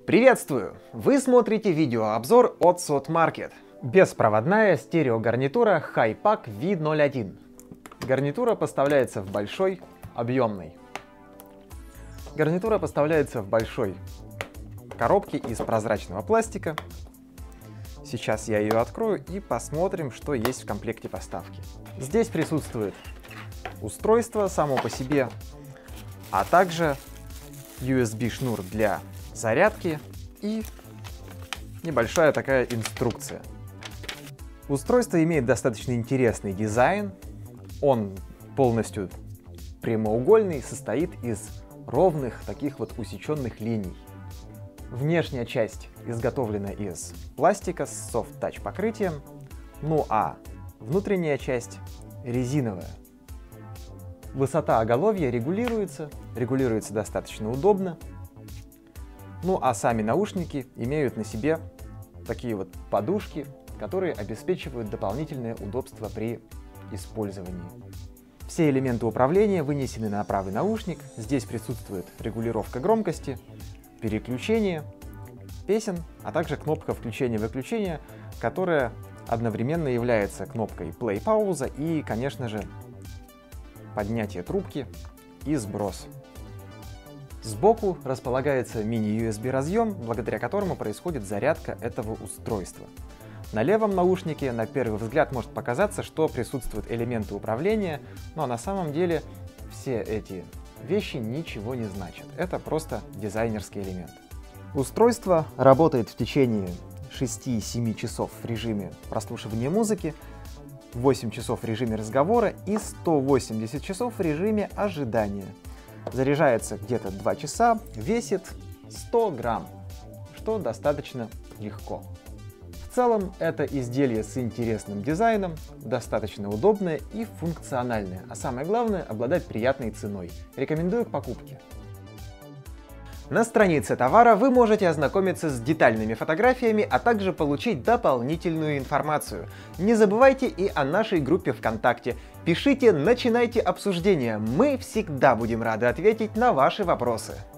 Приветствую! Вы смотрите видеообзор от SOTMarket. Беспроводная стереогарнитура HiPack V01. Гарнитура поставляется в большой, объемной. Гарнитура поставляется в большой коробке из прозрачного пластика. Сейчас я ее открою и посмотрим, что есть в комплекте поставки. Здесь присутствует устройство само по себе, а также USB-шнур для зарядки и небольшая такая инструкция. Устройство имеет достаточно интересный дизайн. Он полностью прямоугольный, состоит из ровных таких вот усеченных линий. Внешняя часть изготовлена из пластика с софт-тач покрытием, ну а внутренняя часть резиновая. Высота оголовья регулируется достаточно удобно. Ну а сами наушники имеют на себе такие вот подушки, которые обеспечивают дополнительное удобство при использовании. Все элементы управления вынесены на правый наушник. Здесь присутствует регулировка громкости, переключение песен, а также кнопка включения-выключения, которая одновременно является кнопкой play-пауза и, конечно же, поднятие трубки и сброс. Сбоку располагается мини-USB разъем, благодаря которому происходит зарядка этого устройства. На левом наушнике на первый взгляд может показаться, что присутствуют элементы управления, но на самом деле все эти вещи ничего не значат. Это просто дизайнерский элемент. Устройство работает в течение 6-7 часов в режиме прослушивания музыки, 8 часов в режиме разговора и 180 часов в режиме ожидания. Заряжается где-то 2 часа, весит 100 грамм, что достаточно легко. В целом, это изделие с интересным дизайном, достаточно удобное и функциональное, а самое главное, обладает приятной ценой. Рекомендую к покупке. На странице товара вы можете ознакомиться с детальными фотографиями, а также получить дополнительную информацию. Не забывайте и о нашей группе ВКонтакте. Пишите, начинайте обсуждение. Мы всегда будем рады ответить на ваши вопросы.